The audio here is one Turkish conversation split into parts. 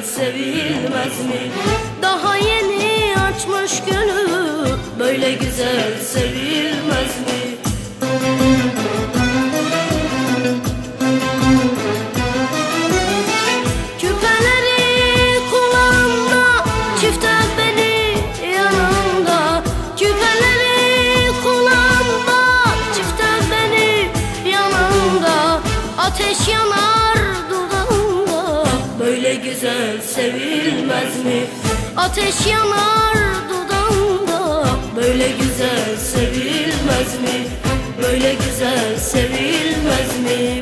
sevilmez mi? Daha yeni açmış gönül, böyle güzel sevilmez mi? Küpeleri kulağımda, çifte beni yanımda. Küpeleri kulağımda, çifte beni yanımda. Ateş yanar dudağımda, böyle güzel sevilmez mi? Ateş yanar dudağımda, böyle güzel sevilmez mi? Böyle güzel sevilmez mi?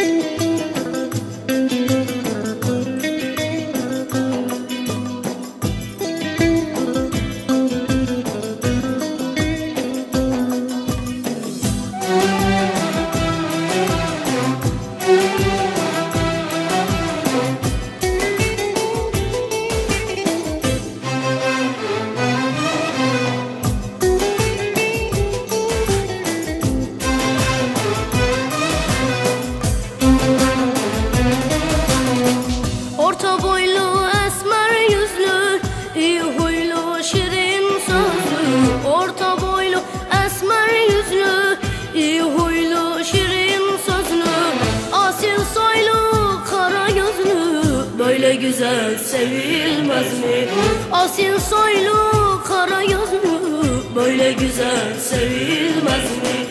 Orta boylu, esmer yüzlü, iyi huylu, şirin sözlü. Orta boylu, esmer yüzlü, iyi huylu, şirin sözlü. Asil soylu, kara gözlü, böyle güzel sevilmez mi? Asil soylu, kara gözlü, böyle güzel sevilmez mi?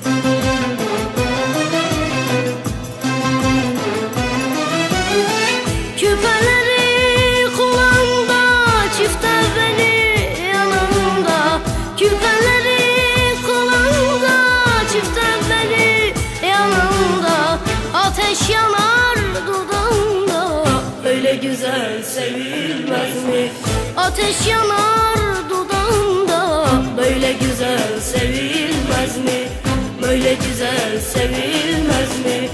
Küpeleri kulağımda, çifte beni yanımda. Küpeleri kulağımda, çifte beni yanımda. Ateş yanar dudağımda, böyle güzel sevilmez mi? Ateş yanar dudağımda, böyle güzel sevilmez mi? Böyle güzel sevilmez mi?